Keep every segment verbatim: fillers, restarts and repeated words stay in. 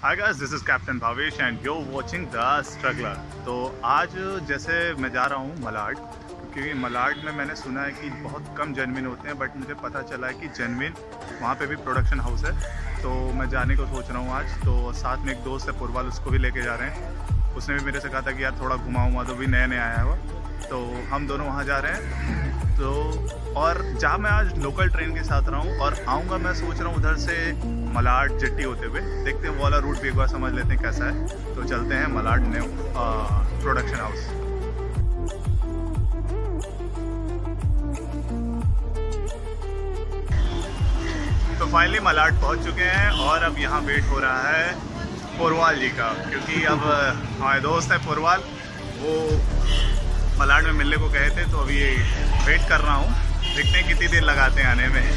Hi guys, this is captain Bhavesh and you watching the struggler. तो आज जैसे मैं जा रहा हूँ मलाड, क्योंकि मलाड में मैंने सुना है कि बहुत कम जेनविन होते हैं, बट मुझे पता चला है कि जेनविन वहाँ पे भी प्रोडक्शन हाउस है। तो मैं जाने को सोच रहा हूँ आज। तो साथ में एक दोस्त है पुरवाल, उसको भी लेके जा रहे हैं। उसने भी मेरे से कहा था कि यार थोड़ा घुमाऊँगा, तो भी नए नए आया हुआ, तो हम दोनों वहाँ जा रहे हैं। तो और जहाँ मैं आज लोकल ट्रेन के साथ रहा हूँ और आऊँगा, मैं सोच रहा हूँ उधर से मलाड जेट्टी होते हुए। देखते हैं वो वाला रूट भी एक बार समझ लेते हैं कैसा है। तो चलते हैं मलाड न्यू प्रोडक्शन हाउस। तो फाइनली मलाड पहुँच चुके हैं और अब यहाँ वेट हो रहा है पुरवाल जी का, क्योंकि अब हमारे दोस्त हैं पुरवाल, वो मलाड में मिलने को कहे थे। तो अभी वेट कर रहा हूँ, देखते हैं कितनी देर लगाते हैं आने में।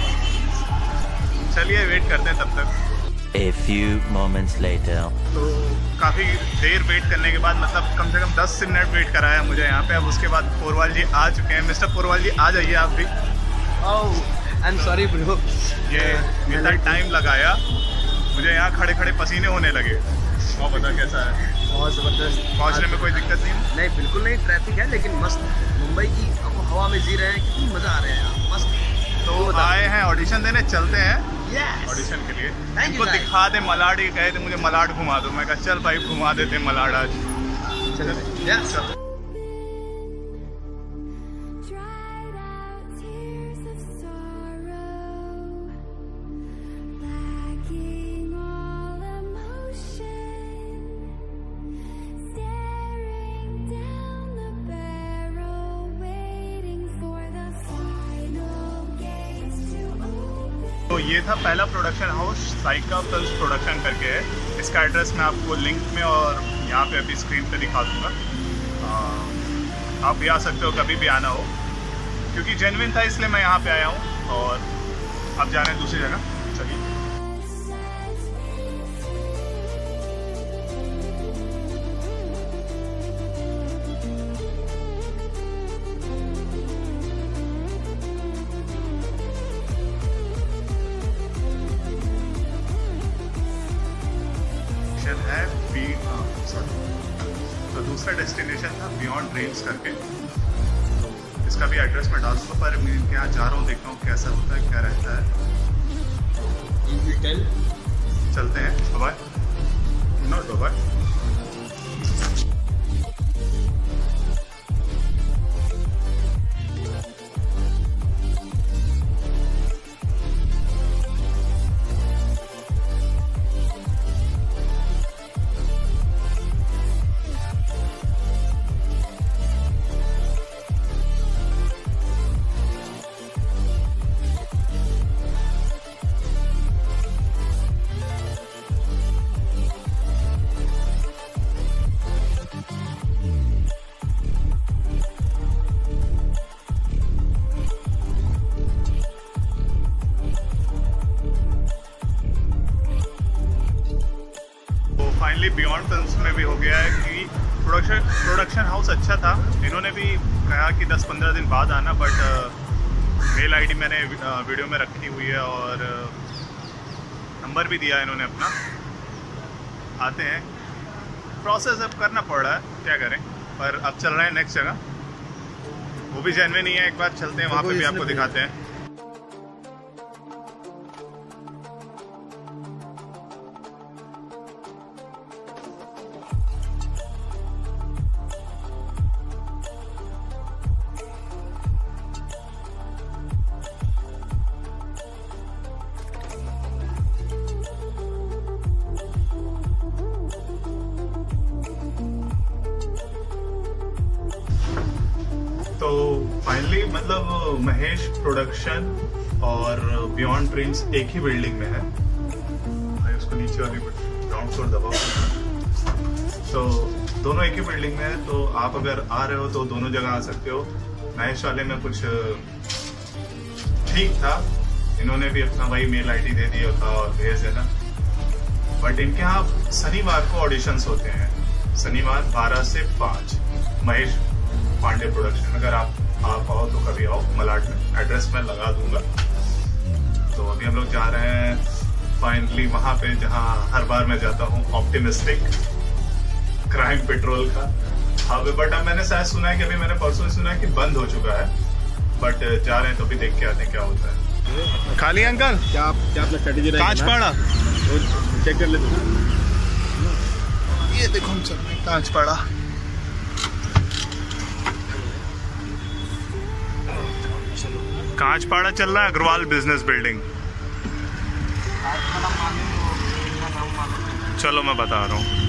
चलिए वेट करते हैं तब तक। A few moments later. तो काफ़ी देर वेट करने के बाद, मतलब कम से कम दस मिनट वेट कराया मुझे यहाँ पे। अब उसके बाद पुरवाल जी आ चुके हैं। मिस्टर पुरवाल जी आ जाइए आप भी। Oh I am sorry bro, ये इतना टाइम लगाया, मुझे यहाँ खड़े खड़े पसीने होने लगे। और बता कैसा है? बहुत ज़बरदस्त। पहुँचने में कोई दिक्कत नहीं है? नहीं बिल्कुल नहीं, ट्रैफिक है लेकिन मस्त। मुंबई की अब हवा में जी रहे हैं, कितनी मज़ा आ रहा है यहाँ, मस्त। तो आए हैं ऑडिशन देने, चलते हैं yes. ऑडिशन के लिए। Thank इनको you, दिखा दे मलाड, ये कहे थे मुझे मलाड घुमा दो। मैं कहा चल भाई घुमा देते मलाड आज। चलो yes. तो ये था पहला प्रोडक्शन हाउस, साइका फिल्म्स प्रोडक्शन करके है। इसका एड्रेस मैं आपको लिंक में और यहाँ पे अभी स्क्रीन पे दिखा दूँगा। आप भी आ सकते हो कभी भी आना हो, क्योंकि जेन्युइन था इसलिए मैं यहाँ पे आया हूँ। और अब जा रहे हैं दूसरी जगह। चलिए। है बी तो दूसरा डेस्टिनेशन था बियॉन्ड ड्रीम्स करके। तो इसका भी एड्रेस मैं डाल दूँगा, पर मैं इनके यहाँ जा रहा हूँ, देखता हूँ कैसा होता है, क्या रहता है। चलते हैं। Bye not bye. Finally beyond films में भी हो गया है कि प्रोडक्शन प्रोडक्शन हाउस अच्छा था। इन्होंने भी कहा कि दस पंद्रह दिन बाद आना, बट मेल आईडी मैंने वीडियो में रखी हुई है और नंबर भी दिया इन्होंने अपना। आते हैं, प्रोसेस अब करना पड़ रहा है, क्या करें। पर अब चल रहे हैं नेक्स्ट जगह, वो भी जेन्युइन ही है। एक बार चलते हैं वहाँ पे भी आपको दिखाते हैं। तो फाइनली मतलब महेश प्रोडक्शन और बियॉन्ड ड्रीम्स एक ही बिल्डिंग में है। मैं उसको नीचे वाली ग्राउंड फ्लोर दबाऊं। तो दोनों एक ही बिल्डिंग में है, तो आप अगर आ रहे हो तो दोनों जगह आ सकते हो। महेश वाले में कुछ ठीक था, इन्होंने भी अपना वही मेल आईडी दे दिया था और भेज देना। बट इनके यहाँ शनिवार को ऑडिशंस होते हैं, शनिवार बारह से पाँच, महेश पांडे प्रोडक्शन। अगर आप आप आओ तो कभी आओ मलाड में, एड्रेस मैं लगा दूंगा। तो अभी हम लोग जा रहे हैं फाइनली वहाँ पे जहाँ हर बार मैं जाता हूँ, ऑप्टिमिस्टिक क्राइम पेट्रोल का। हाँ बट अब मैंने शायद सुना है कि अभी मैंने परसों सुना है कि बंद हो चुका है, बट जा रहे हैं तो भी देख के आते हैं क्या होता है। खाली अंकल क्या क्या अपना स्ट्रेटेजी रहेगा? कांच पाड़ा चेक कर लेते हैं। ये देखो हम चल रहे हैं कांच पाड़ा। कांच पाड़ा चल रहा है, अग्रवाल बिजनेस बिल्डिंग। चलो मैं बता रहा हूँ।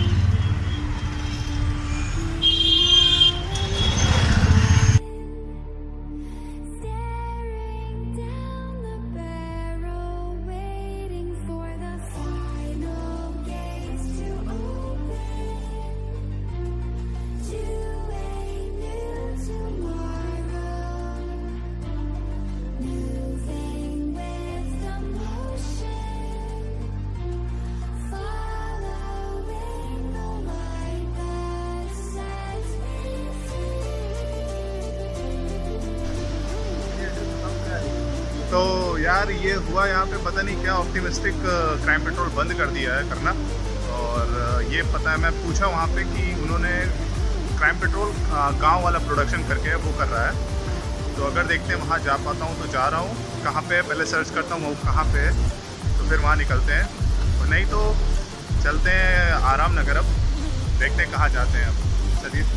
तो यार ये हुआ यहाँ पे पता नहीं क्या, ऑप्टिमिस्टिक क्राइम पेट्रोल बंद कर दिया है करना। और ये पता है, मैं पूछा वहाँ पे कि उन्होंने क्राइम पेट्रोल गांव वाला प्रोडक्शन करके वो कर रहा है। तो अगर देखते हैं वहाँ जा पाता हूँ तो जा रहा हूँ। कहाँ पे पहले सर्च करता हूँ वो कहाँ पे है, तो फिर वहाँ निकलते हैं। और नहीं तो चलते हैं आराम नगर। अब देखते हैं कहाँ जाते हैं। अब चलिए।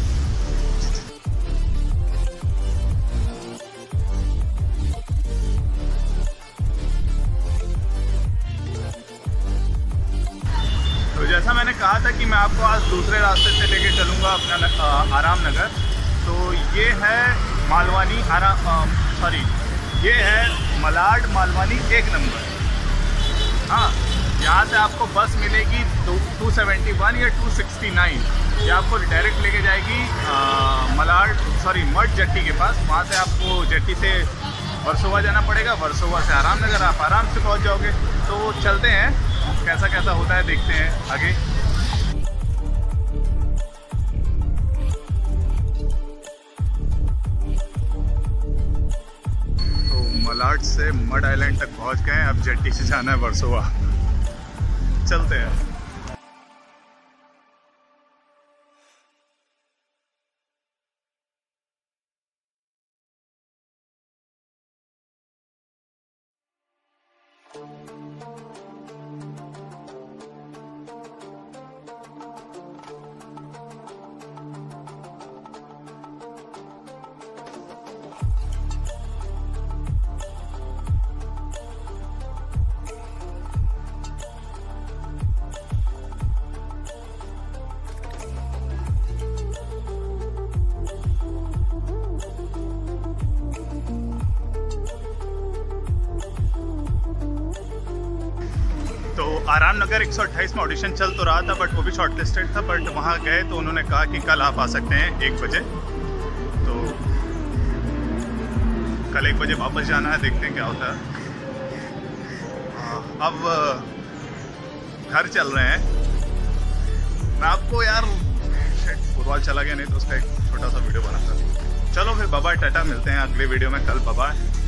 तो जैसा मैंने कहा था कि मैं आपको आज दूसरे रास्ते से लेके चलूँगा अपना आराम नगर। तो ये है मालवानी आराम, सॉरी ये है मलाड मालवानी एक नंबर। हाँ, यहाँ से आपको बस मिलेगी टू सेवेंटी वन या टू सिक्सटी नाइन। ये आपको डायरेक्ट लेके जाएगी आ, मलाड सॉरी मठ जेट्टी के पास। वहाँ से आपको जेट्टी से वर्सोवा जाना पड़ेगा, वर्सोवा से आराम नगर, आप आराम से पहुँच जाओगे। तो चलते हैं, कैसा कैसा होता है देखते हैं आगे। तो मलाड से मड आइलैंड तक पहुंच गए हैं। अब जेट्टी से जाना है वर्सोवा। चलते हैं। तो आराम नगर एक सौ अट्ठाईस में ऑडिशन चल तो रहा था, बट वो भी शॉर्ट लिस्टेड था। बट वहाँ गए तो उन्होंने कहा कि कल आप आ सकते हैं एक बजे। तो कल एक बजे वापस जाना है, देखते हैं क्या होता है। अब घर चल रहे हैं। मैं आपको यार फुटबॉल चला गया, नहीं तो उसका एक छोटा सा वीडियो बनाता। चलो फिर बाय बाय, टाटा, मिलते हैं अगले वीडियो में कल। Bye bye.